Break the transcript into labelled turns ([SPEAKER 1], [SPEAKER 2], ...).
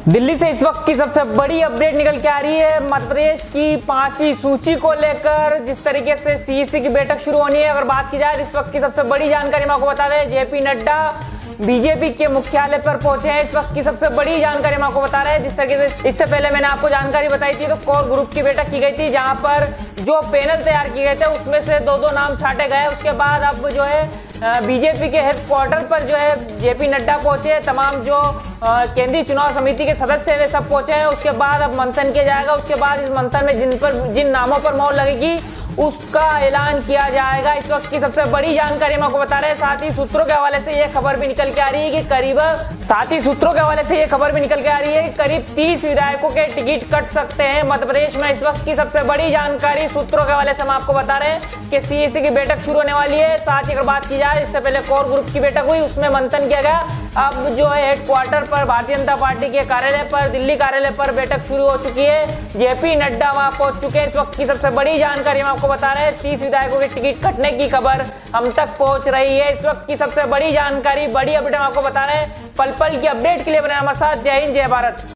[SPEAKER 1] दिल्ली से इस वक्त की सबसे बड़ी अपडेट निकल के आ रही है मध्य प्रदेश की 5वीं सूची को लेकर। जिस तरीके से सीईसी की बैठक शुरू होनी है, अगर बात की जाए इस वक्त की सबसे बड़ी जानकारी मैं आपको बता दें, जेपी नड्डा बीजेपी के मुख्यालय पर पहुंचे हैं। इस वक्त की सबसे बड़ी जानकारी मैं आपको बता रहे हैं। जिस तरीके से इससे पहले मैंने आपको जानकारी बताई थी, तो कोर ग्रुप की बैठक की गई थी, जहां पर जो पैनल तैयार किए गए थे उसमें से दो नाम छांटे गए। उसके बाद अब जो है बीजेपी के हेडक्वार्टर पर जो है जेपी नड्डा पहुंचे, तमाम जो केंद्रीय चुनाव समिति के सदस्य हैं वे सब पहुंचे हैं। उसके बाद अब मंथन किया जाएगा। उसके बाद इस मंथन में जिन नामों पर मोहर लगेगी उसका ऐलान किया जाएगा। इस वक्त की सबसे बड़ी जानकारी हम आपको बता रहे हैं। साथ ही सूत्रों के हवाले से ये खबर भी निकल के आ रही है कि करीब 30 विधायकों के टिकट कट सकते हैं मध्य प्रदेश में। इस वक्त की सबसे बड़ी जानकारी सूत्रों के हवाले से हम आपको बता रहे हैं कि सीईसी की बैठक शुरू होने वाली है। साथ ही अगर बात की जाए, इससे पहले कोर ग्रुप की बैठक हुई, उसमें मंथन किया गया। अब जो है हेडक्वार्टर पर भारतीय जनता पार्टी के कार्यालय पर, दिल्ली कार्यालय पर बैठक शुरू हो चुकी है। जेपी नड्डा वहां पहुंच चुके हैं। इस वक्त की सबसे बड़ी जानकारी हम आपको बता रहे हैं, 30 विधायकों के टिकट कटने की खबर हम तक पहुंच रही है। इस वक्त की सबसे बड़ी जानकारी, बड़ी अपडेट हम आपको बता रहे हैं। पल पल की अपडेट के लिए बने हमारे साथ। जय हिंद, जय भारत।